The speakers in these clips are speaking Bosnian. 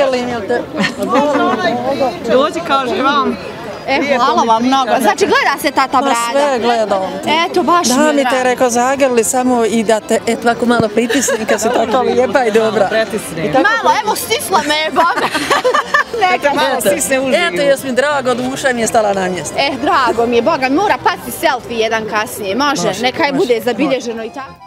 volim, jel te? Dođi, kaže vam. Hvala vam mnogo. Znači, gleda se tata brada? Sve gledam. Eto, baš mi je da mi te drago. rekao zagrli samo i da te, ovako malo pritisni kad si tako lijepa i dobra. Malo, evo, stisla me, Boga. Neka malo stisne uživo. Eto, jes mi drago, duša mi je stala na mjesto. Drago mi je, Boga, mora pasti selfie jedan kasnije. Može, neka je bude zabilježeno i tako.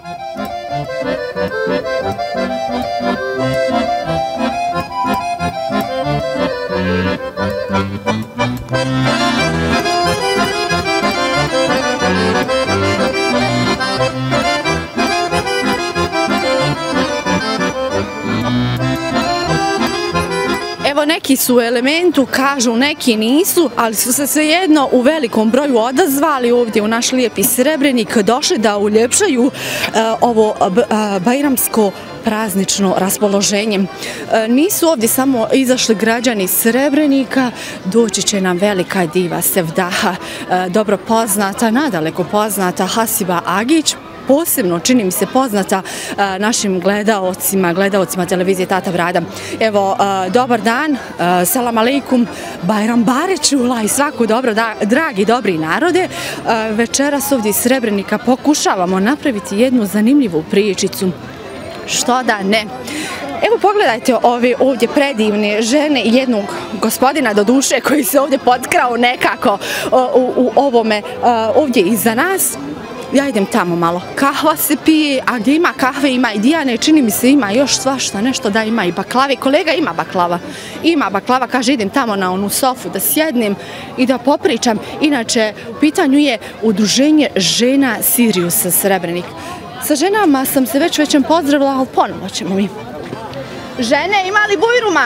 Evo, neki su u elementu, kažu neki nisu, ali su se svejedno u velikom broju odazvali ovdje u naš lijepi Srebrenik, došli da uljepšaju ovo bajramsko praznično raspoloženje. Nisu ovdje samo izašli građani Srebrenika, doći će nam velika diva Sevdaha, dobro poznata, nadaleko poznata Hasiba Agić, posebno čini mi se poznata našim gledaocima televizije Tata Brada. Evo, dobar dan, selam aleikum, Bajram Barećula i svako dobro, dragi dobri narode. Večeras ovdje iz Srebrenika pokušavamo napraviti jednu zanimljivu pričicu. Što da ne. Evo, pogledajte ove ovdje predivne žene i jednog gospodina do duše koji se ovdje potkrao nekako u ovome ovdje iza nas. Ja idem tamo malo. Kahva se pije, a gdje ima kahve ima i Dijane, čini mi se ima još svašta nešto, da ima i baklave. Kolega ima baklava. Ima baklava, kaže idem tamo na onu sofu da sjednem i da popričam. Inače, u pitanju je udruženje žena Siriusa Srebrenik. Sa ženama sam se već pozdravila, ali ponovo ćemo mi. Žene, ima li bujruma?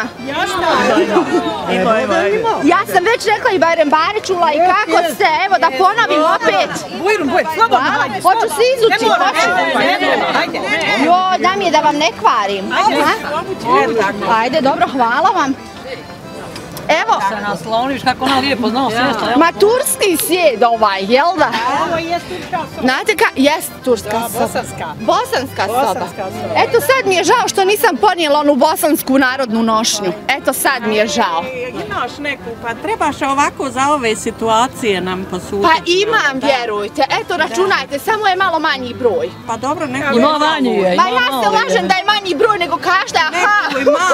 Ja sam već rekla i Bajram Barećula i kako ste, evo da ponovim opet. Bujrum, slobodno. Hoću se izući, hoću. Jo, da mi je da vam ne kvarim. Ajde, dobro, hvala vam. Evo. Se nasloniš kako ona lijepo znao sjesta. Ma turski sjed ovaj, jel da? Ovo je turska soba. Znate ka? Jest turska soba. Bosanska soba. Eto sad mi je žao što nisam ponijela onu bosansku narodnu nošnju. Eto sad mi je žao. Imaš neku, pa trebaš ovako za ove situacije nam posuditi. Pa imam, vjerujte. Eto, računajte, samo je malo manji broj. Pa dobro, neko Ima manji je. Ma ja se lažem da je manji broj nego kažete, aha. Neko je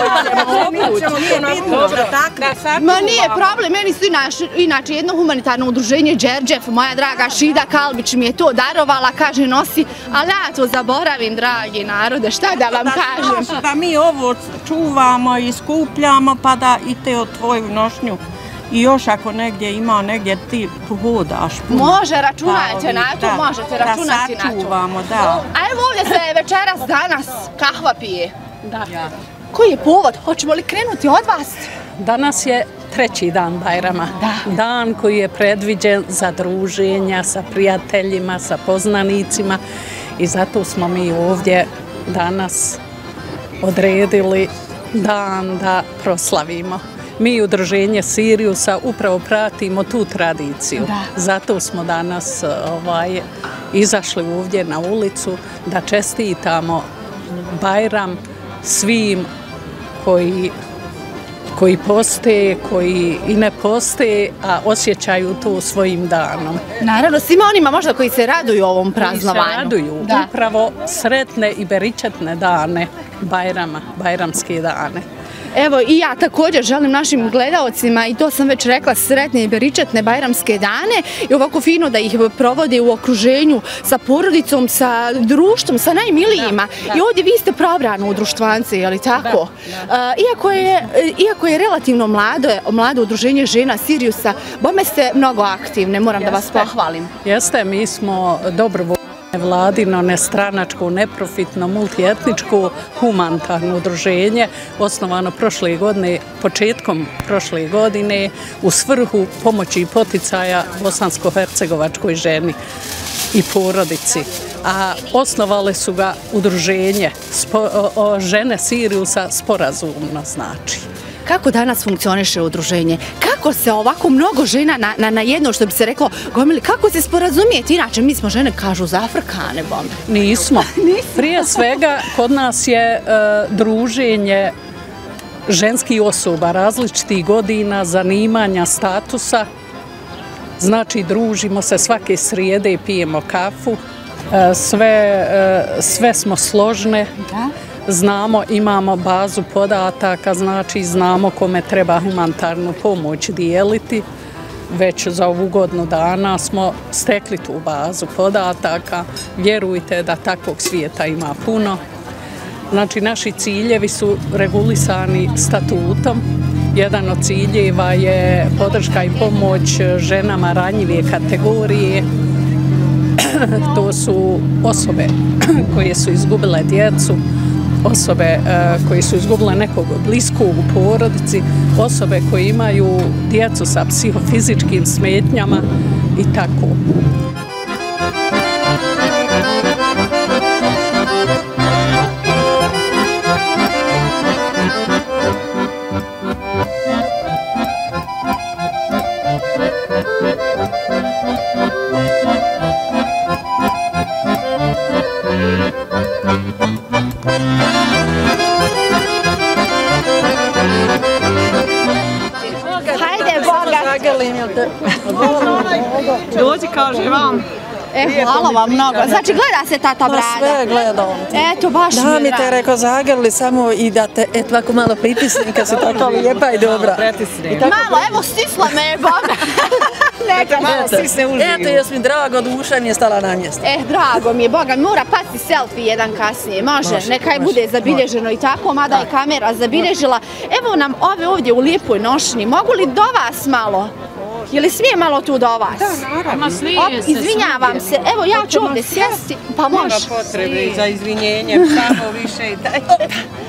malo. Ma nije problem, meni su inače jedno humanitarno udruženje Đerđef, moja draga Šida Kalbić mi je to darovala, kaže nosi, ali ja to zaboravim, dragi narode, šta da vam kažem? Da mi ovo čuvamo i skupljamo, pa da i te od tvoju nošnju. I još ako negdje ima, negdje ti hodaš. Može, računajte na to, možete računati na to. Da sačuvamo, da. A evo ovdje se večeras danas kahva pije. Da. Koji je povod? Hoćemo li krenuti od vas? Danas je treći dan Bajrama. Dan koji je predviđen za druženja sa prijateljima, sa poznanicima i zato smo mi ovdje danas odredili dan da proslavimo. Mi udruženje Siriusa upravo pratimo tu tradiciju. Zato smo danas izašli ovdje na ulicu da čestitamo Bajram svim koji poste, koji i ne poste, a osjećaju to svojim danom. Naravno, svima onima možda koji se raduju ovom praznovanju. Koji se raduju, upravo sretne i beričetne dane Bajrama, bajramske dane. Evo i ja također želim našim gledaocima, i to sam već rekla, sretne i beričetne bajramske dane i ovako fino da ih provode u okruženju sa porodicom, sa društvom, sa najmilijima. I ovdje vi ste probrano u društvance, je li tako? Iako je relativno mlado udruženje žena Siriusa, bome ste mnogo aktivne, moram da vas pohvalim. Jeste, mi smo dobrovoljno vladino, nestranačko, neprofitno, multietničko, humanitarno udruženje, osnovano prošle godine, početkom prošle godine, u svrhu pomoći i poticaja bosansko-hercegovačkoj ženi i porodici. A osnovale su ga udruženje žene Siriusa sporazumno, znači. Kako danas funkcioniše udruženje? Kako se ovako mnogo žena na jedno, što bi se reklo, gomili, kako se sporazumijete? Inače, mi smo žene, kažu, zafrkane, bom. Nismo. Prije svega, kod nas je druženje ženskih osoba različitih godina, zanimanja, statusa. Znači, družimo se svake srijede i pijemo kafu. Sve smo složne. Znamo, imamo bazu podataka, znači znamo kome treba humanitarnu pomoć dijeliti. Već za ovu godinu dana smo stekli tu bazu podataka. Vjerujte da takvog svijeta ima puno. Znači, naši ciljevi su regulisani statutom. Jedan od ciljeva je podrška i pomoć ženama ranjive kategorije. To su osobe koje su izgubile djecu, osobe koje su izgubile nekog bliskog u porodici, osobe koje imaju djecu sa psihofizičkim smetnjama i tako. Dođi, kaže vam. Hvala vam mnogo. Znači, gleda se tata brada? Sve gledam. Eto, baš mi je drago. Da mi te rekao zagrli samo i da te ovako malo pritisni kad si tako lijepa i dobra. Malo, evo stisla me, Boga. Neka malo stisne uživo. Eto, jes mi drago, duša mi je stala na mjesto. Drago mi je, Boga, mora pasti selfie jedan kasnije. Može, nekaj bude zabilježeno i tako, mada je kamera zabilježila. Evo nam ove ovdje u lijepoj nošnji. Mogu li do vas malo? Je li smije malo tu do vas? Da, naravno. Izvinjavam se, evo ja ću ovdje sjesti, pa može. Nema potrebe za izvinjenjem, samo više i daj.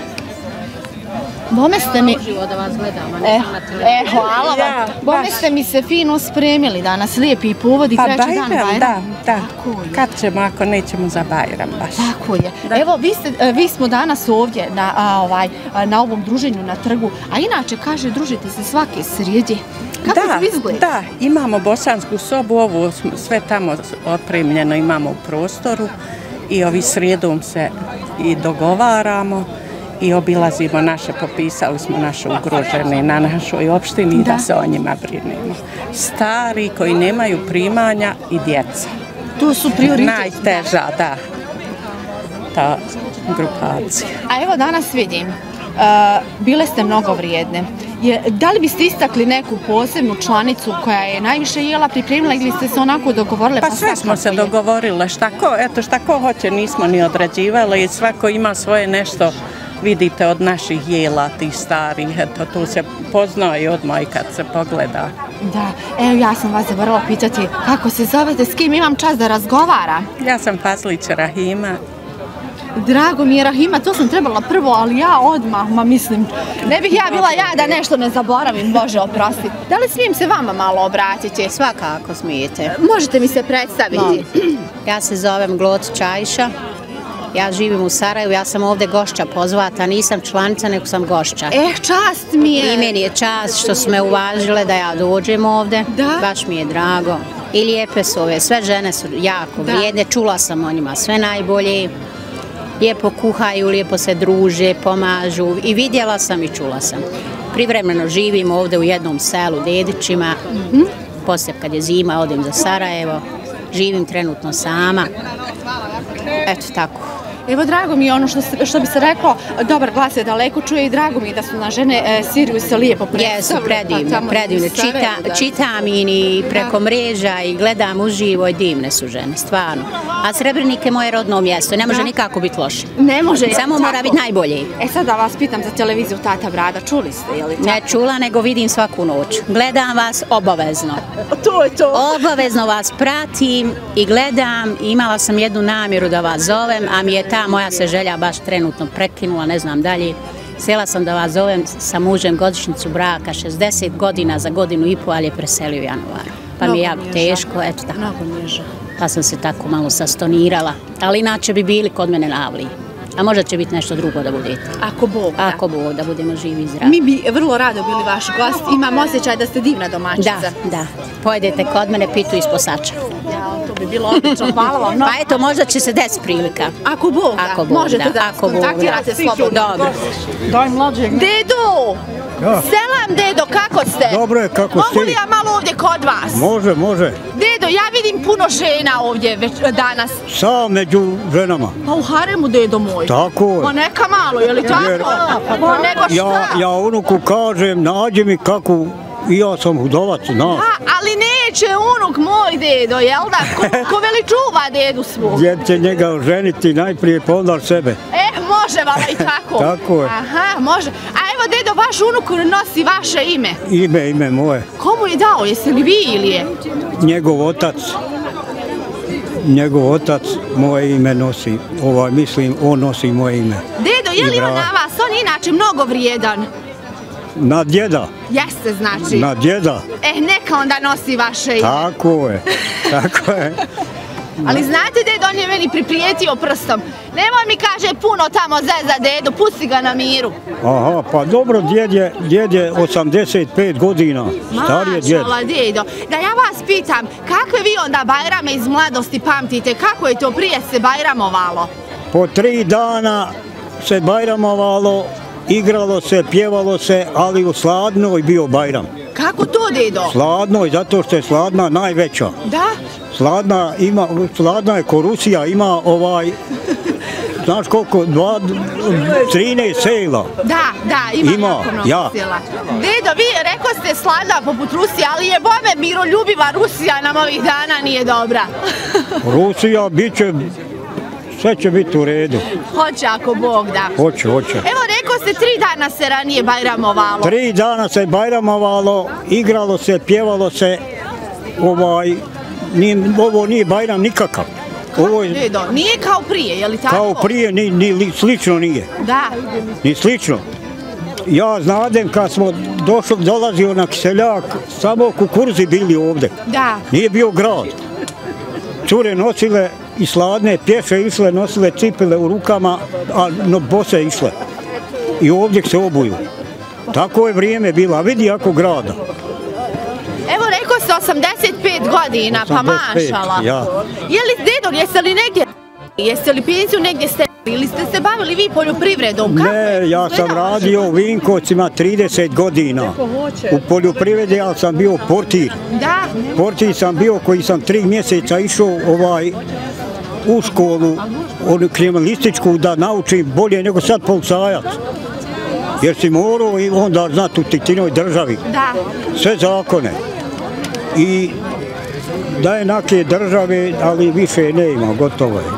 Bome ste mi... da vas gledamo. Hvala vam. Bome ste mi se fino spremili danas, lijepi povodi, treći dan Bajram. Da. Kad ćemo, ako nećemo za Bajram baš. Tako je. Evo, vi smo danas ovdje na ovom druženju na trgu, a inače, kaže, družite se svake srijede. Kako to izgleda? Da, imamo bosansku sobu, ovo sve tamo opremljeno imamo u prostoru i ovi srijedom se i dogovaramo i obilazimo naše, popisali smo naše ugrožene na našoj opštini da se o njima brinemo. Stari koji nemaju primanja i djeca. To su prioritet. Najteža, da, ta grupacija. A evo danas vidim, bile ste mnogo vrijedne. Da li biste istakli neku posebnu članicu koja je najviše jela pripremila ili ste se onako dogovorile? Pa sve smo se dogovorile, šta ko hoće nismo ni odrađivali i svako ima svoje nešto, vidite, od naših jela, tih starih, eto, tu se poznao i odmah i kad se pogleda. Da, evo ja sam vas zaboravila pitati kako se zovete, s kim imam čast da razgovaram? Ja sam Fazlić Rahima. Drago mi je, Rahima, to sam trebala prvo, ali ja odmah, mislim, ne bih ja bila ja da nešto ne zaboravim, Bože oprosti. Da li smijem se vama malo obratiti? Svakako smijete. Možete mi se predstaviti? Ja se zovem Gloc Čajša, ja živim u Sarajevu, ja sam ovdje gošća pozvata, nisam članica, nego sam gošća. Čast mi je. I meni je čast što su me uvažile da ja dođem ovdje, baš mi je drago. I lijepe su ove, sve žene su jako vrijedne, čula sam o njima sve najbolje. Lijepo kuhaju, lijepo se druže, pomažu i vidjela sam i čula sam. Privremeno živim ovdje u jednom selu Dedićima, poslije kad je zima odem za Sarajevo, živim trenutno sama, eto tako. Evo, drago mi je ono što bi se reklo, dobar glas se daleko čuje i drago mi je da su na žene Siriju se lijepo predstavile. Jesu, predivne. Čitam i preko mreža i gledam uživo i divne su žene, stvarno. A Srebrenik je moje rodno mjesto, ne može nikako biti loše. Ne može. Samo mora biti najbolje. Sad da vas pitam za televiziju Tata Brada, čuli ste, je li tako? Ne čula, nego vidim svaku noć. Gledam vas obavezno. To je to. Obavezno vas pratim i gledam. Imala sam jednu namjeru da vas zovem, a mi je ta moja se želja baš trenutno prekinula, ne znam dalje. Htjela sam da vas zovem sa mužem godišnjicu braka, 60 godina za godinu i pol, ali je preselio u januaru. Pa mi je jako teško, eto tako. Mnogo mi je žao. Pa sam se tako malo sastonirala, ali inače bi bili kod mene na Avliji. A možda će biti nešto drugo da budete. Ako Bog da. Ako Bog da budemo živi i zdravi. Mi bi vrlo rado bili vaš gost. Imam osjećaj da ste divna domaćica. Da. Pojedete kod mene pitu iz Posača. Ja, to To bi bilo odlično, hvala vam. Pa eto, možda će se desiti prilika. Ako Bog da, možete da nas kontaktirate slobodno. Dobro. Daj mlađeg. Dedo! Selam, dedo, kako ste? Dobro je, kako ste? Mogu li ja malo ovdje kod vas? Može, može. Dedo, ja vidim puno žena ovdje već danas. Sam među ženama. Pa u haremu, dedo moj. Tako je. Pa neka malo, je li tako? Pa nego šta? Ja unuku kažem, nađi mi kakvu, i ja sam hudovac, znaš. Ali neće unuk moj, dedo, jel da? Ko veli čuva dedu svog? Djed će njega oženiti najprije, pa onda sebe. Može vala i tako. Tako je. Aha, može. A evo, dedo, vaš unuk nosi vaše ime. Ime moje. Komu je dao? Jeste li vi ili je? Njegov otac moje ime nosi, mislim, on nosi moje ime. Dedo, je li on na vas? On je inače mnogo vrijedan. Na djeda. Jeste, znači. Na djeda. Neka onda nosi vaše ime. Tako je, tako je. Ali znate, dedo, on je meni priprijetio prstom. Nemoj mi, kaže, puno tamo zeza, dedo, pusti ga na miru. Aha, pa dobro, djed je 85 godina, star je djed. Mašala, dedo. Da ja vas pitam, kakve vi onda bajrame iz mladosti pamtite? Kako je to prije se bajramovalo? Po 3 dana se bajramovalo, igralo se, pjevalo se, ali u Sladnoj bio bajram. Kako to, dedo? Sladnoj, zato što je Sladna najveća. Da? Sladna je ko Rusija, ima znaš koliko, 13 sela. Da, ima jako mnogo sela. Dedo, vi rekao ste Sladna poput Rusije, ali je bome miroljubiva Rusija nam ovih dana nije dobra. Rusija sve će biti u redu. Hoće ako Bog da. Hoće. Evo, rekao ste 3 dana se ranije bajramovalo. 3 dana se bajramovalo, igralo se, pjevalo se, ovo nije bajram nikakav. Dedo, nije kao prije, je li tako? Kao prije, ni slično nije. Da. Ni slično. Ja znadem kad smo dolazio na Kiseljak, samo kukuruzi bili ovdje. Da. Nije bio grad. Cure nosile i Sladne, pješe išle, nosile cipele u rukama, a bose išle. I ovdje se obuju. Tako je vrijeme bilo, a vidi jako grada. Evo, rekao ste 85 godina, pa mašala. Ja. Dedo, jeste li penziju negdje ste ili ste se bavili vi poljoprivredom? Ne, ja sam radio u Vinkovcima 30 godina. U poljoprivredi ja sam bio portir. Da. Portir sam bio koji sam 3 mjeseca išao u školu, kriminalističku, da naučim bolje nego sad policajac. Jer si morao i onda znati u Titinoj državi. Da. Sve zakone. I da je neke države, ali više nema, gotovo je.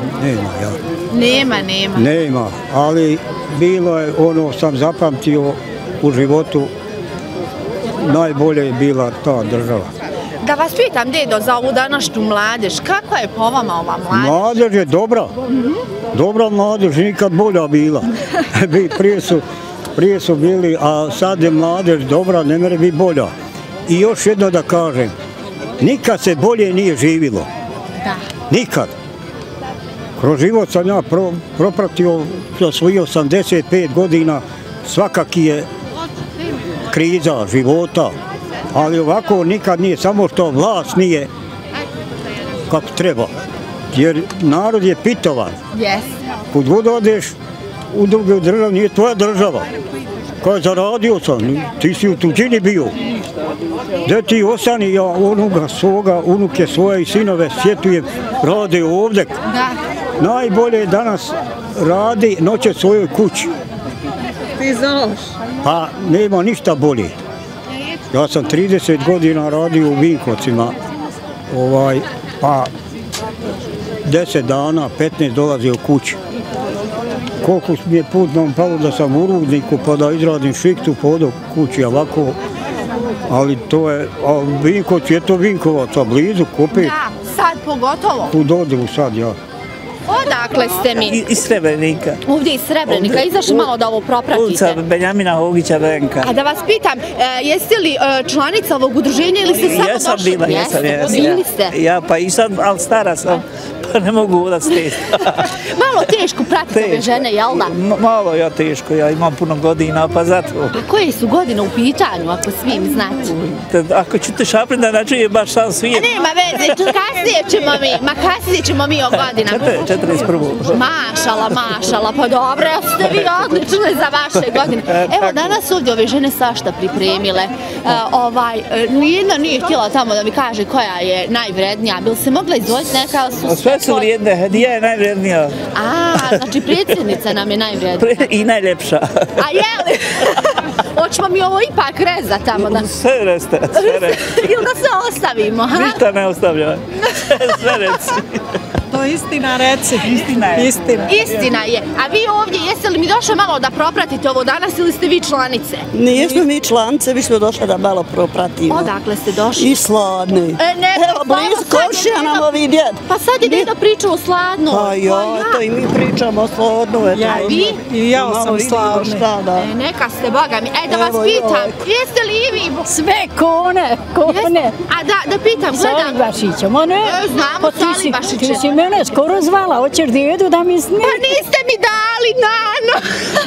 Nema, ali bilo je sam zapamtio u životu, najbolje je bila ta država. Da vas pitam, dedo, za ovu današnju mladež, kakva je po vama ova mladež? Mladež je dobra. Dobra mladež, nikad bolja bila. Prije su bili, a sad je mladež dobra, ne mere biti bolja. I još jedno da kažem, nikad se bolje nije živilo. Da. Nikad. Kroz život sam ja propratio za svojih 85 godina, svakaki je kriza života, ali ovako nikad nije, samo što vlast nije kako treba. Jer narod je pitovan. Kud god odeš u drugu državu, nije tvoja država. Kaj zaradio sam, ti si u tuđini bio. Gdje ti ostani, ja unuke svoje i sinove sjetujem, rade ovdje. Najbolje danas radi noće svojoj kući. Ti znaš? Pa nema ništa bolje. Ja sam 30 godina radio u Vinkovcima, pa 10 dana, 15 dolazio u kući. Koliko mi je put nam palo da sam u Rudniku pa da izradim šiktu po odu kući ovako, ali to je, a Vinkovci je to Vinkovac, a blizu, opet. Da, sad pogotovo. U dodivu sad, ja. Odakle ste mi? Iz Srebrenika. Ovdje iz Srebrenika, izašli malo da ovo propratite. Ulica Benjamina Hogića Venka. A da vas pitam, jeste li članica ovog udruženja ili ste samo došli? Jesam bila, jesam. Bili ste? Ja, pa i sad, ali stara sam, pa ne mogu da stesti. Malo teško pratite ove žene, jel da? Malo ja teško, ja imam puno godina, pa zato. A koje su godine u pitanju, ako smijem znati? Ako ću te šapri da načuje baš sam svijet. Nema veze, kasnije ćemo mi o godinama. 41. Mašala, pa dobro, ste vi odlične za vaše godine. Evo, danas ovdje ove žene svašta pripremile. Nijedna nije htjela tamo da mi kaže koja je najvrednija. Bi li se mogla izvojiti neka? Sve su vrijedne, Hedija je najvrednija. Znači predsjednica nam je najvrednija. I najljepša. A jeli? Hoćemo mi ovo ipak rezati tamo da... Sve reste. Ili da se ostavimo, ha? Ništa ne ostavljaj. Sve reci. To je istina, reci. Istina je. A vi ovdje, jeste li mi došli malo da propratite ovo danas ili ste vi članice? Nismo mi članice, mi smo došli da malo propratimo. Odakle ste došli? I Sladni. Evo, blizu komšija nam ovi djed. Pa sad je deda pričao o Sladnu. Pa ja, to i mi pričamo o Sladnu. A vi? I ja sam Sladni. Neka ste, boga mi. Da vas pitam, jeste li i vi? Sve kone. A da pitam, gledam. Sa Olibašićem, one? Znamo sa Olibašićem. Ti si mene skoro zvala, hoćeš dedu da mi snimi? Pa niste mi dali, Nano.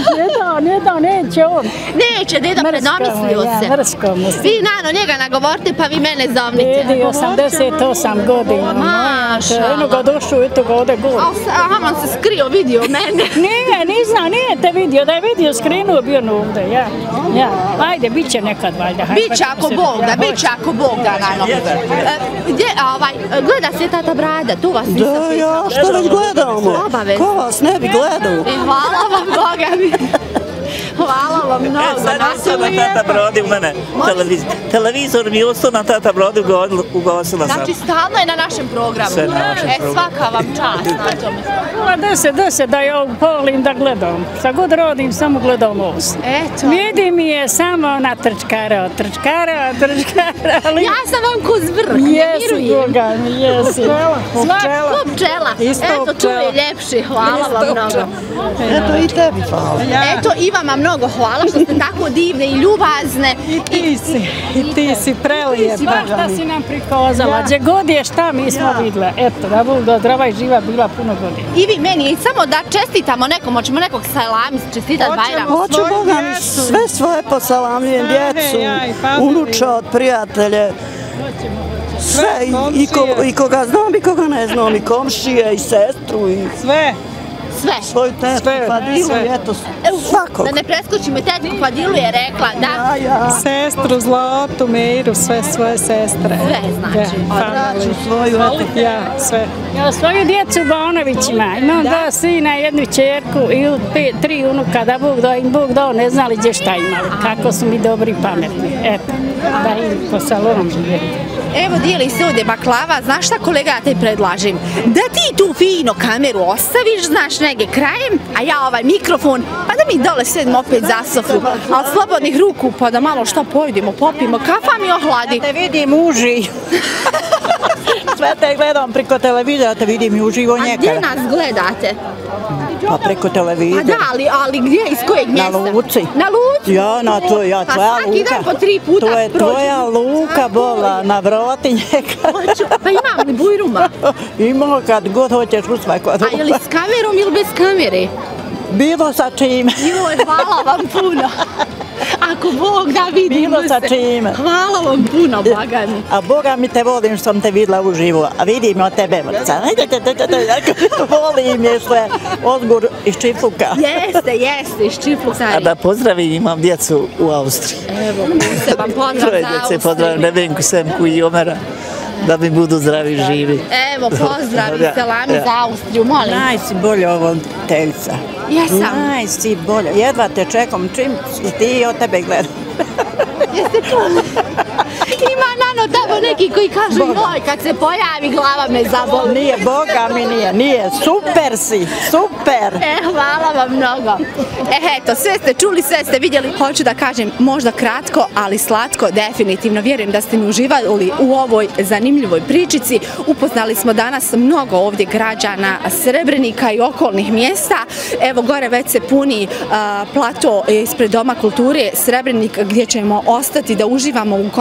Neće on. Neće, deda predomislio se. Mrsko mu se. Vi, Nano, njega nagovorite, pa vi mene zovnite. Dedi, 88 godina. Maša. Eno ga došao, eto ga ode gore. Haman se skrio, vidio mene. Nije te vidio, da je vidio, skrenuo bio ovdje, ja. Ajde, bit će nekad valjda. Biće ako Bog da, Nano. Gleda se tata Brada, tu vas nisam pitala. Ja, što već gledamo? Ko vas ne bi gledao? Hvala vam, boga mi. Hvala vam mnogo. Sad na tata Brodi u mene televizor mi je ostao na tata Brodi, ugosila sam. Znači stalno je na našem programu. Sve na našem programu. Svaka vam čast. Deset da ja volim da gledam. Šta god radim, samo gledam ovo. Vidi mi je samo ona trčkara. Ja sam vam ko zvrh, ne vjerujem. Jesi. Ko pčela. Eto, tu je ljepši. Hvala vam mnogo. Eto i tebi hvala. Eto i vama mnogo hvala što ste tako divne i ljubazne. I ti si prelijepa. Svašta si nam prikazala. Gdje god je šta mi smo vidjela. Eto, da Bog da zdrava i živa bila puno godina. I vi meni, samo da čestitamo nekom, hoćemo nekog salami čestitati Bajram. Hoću Boga mi sve svoje posalamljujem, djecu, unučad, prijatelje. Sve, i koga znam i koga ne znam, i komšije, i sestru, i sve. Svoju tetku Fadilu, eto, svakog. Da ne preskočimo, tetku Fadilu je rekla, da? Sestru Zlatu, Miru, sve svoje sestre. Sve znači. Braću svoju, eto. Ja, sve. Ja svoju djecu Banovićima, imam 2 sina, 1 čerku i 3 unuka, da Bog dao, ne znali gdje šta imali, kako su mi dobri i pametni. Eto, da im po salonom živjeti. Evo, dijeli se ovdje baklava, znaš šta kolega, ja te predlažim? Da ti tu fino kameru ostaviš, znaš, negdje krajem, a ja ovaj mikrofon, pa da mi dole sedem opet za sofu, ali slobodnih ruku, pa da malo što pojedimo, popijemo, kafa mi ohladi. Ja te vidim uži. Sve te gledam preko televizora, te vidim i uživo njekada. A gdje nas gledate? Pa preko televizora. A da, ali gdje, iz kojeg mjesta? Na Luci. Na Luci? Ja, tvoja luka. Pa svaki dan po 3 puta prođem. To je tvoja luka, bola, na vroti njekada. Pa imam li bujruma? Imamo kad god hoćeš u svako. A je li s kamerom ili bez kamere? Bilo sa čime. Joj, hvala vam puno. Ako Bog da vidimo se. Bilo sa čime. Hvala vam puno, Boga mi. A Boga mi te volim što sam te videla uživo. A vidim od tebe. Volim je sve. Odgur iz Čifluka. Jeste, iz Čifluka. A da pozdravim, imam djecu u Austriji. Evo, poseban pozdrav za Austriju. Pozdravim Nevenku, Semku i Omera. Da mi budu zdravi i živi. Evo, pozdrav i salami za Austriju, molim. Najsi bolje ovo teljica. Jesam. Najsi bolje. Jedva te čekam, čim ti od tebe gledam. Jeste tu? Ima Nano tamo neki koji kažu joj, kad se pojavi glava me zaboli. Nije, Boga mi nije. Super si, super. Hvala vam mnogo. Eto, sve ste čuli, sve ste vidjeli. Hoću da kažem, možda kratko, ali slatko, definitivno. Vjerujem da ste mi uživali u ovoj zanimljivoj pričici. Upoznali smo danas mnogo ovdje građana Srebrenika i okolnih mjesta. Evo, gore već se puni plato ispred Doma kulture Srebrenik, gdje ćemo ostati da uživamo u koncertu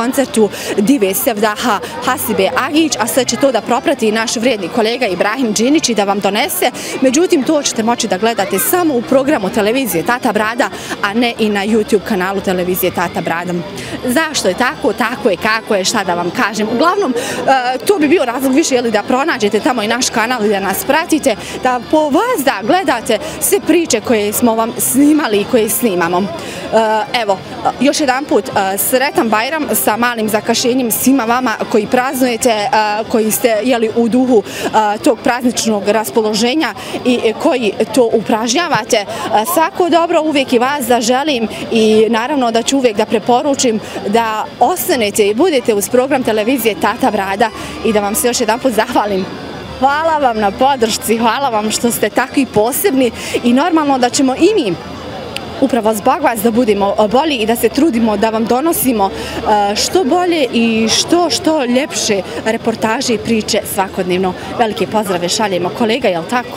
izvođenju dive Sevdaha Hasibe Agić, a sve će to da proprati naš vrijedni kolega Ibrahim Džinić i da vam donese. Međutim, to ćete moći da gledate samo u programu televizije Tata Brada, a ne i na YouTube kanalu televizije Tata Brada. Zašto je tako? Tako je, kako je, šta da vam kažem. Uglavnom, to bi bio razlog više da pronađete tamo i naš kanal i da nas pratite, da po vas da gledate sve priče koje smo vam snimali i koje snimamo. Evo, još jedan put, sretan Bajram sa malim zakašenjem svima vama koji praznujete, koji ste u duhu tog prazničnog raspoloženja i koji to upražnjavate. Svako dobro uvijek i vas da želim i naravno da ću uvijek da preporučim da ostanete i budete uz program televizije Tata Brada i da vam se još jedan put zahvalim. Hvala vam na podršci, hvala vam što ste takvi posebni i normalno da ćemo i mi upravo zbog vas da budemo bolji i da se trudimo da vam donosimo što bolje i što ljepše reportaže i priče svakodnevno. Velike pozdrave šaljemo kolega, jel tako?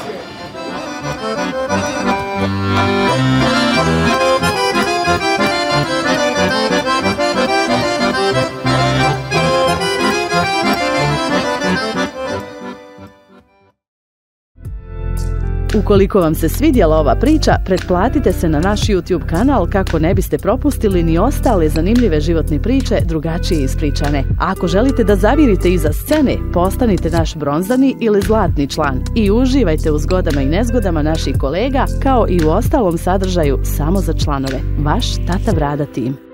Ukoliko vam se svidjela ova priča, pretplatite se na naš YouTube kanal kako ne biste propustili ni ostale zanimljive životne priče drugačije ispričane. A ako želite da zavirite iza scene, postanite naš bronzani ili zlatni član i uživajte u zgodama i nezgodama naših kolega kao i u ostalom sadržaju samo za članove. Vaš Tata Brada tim.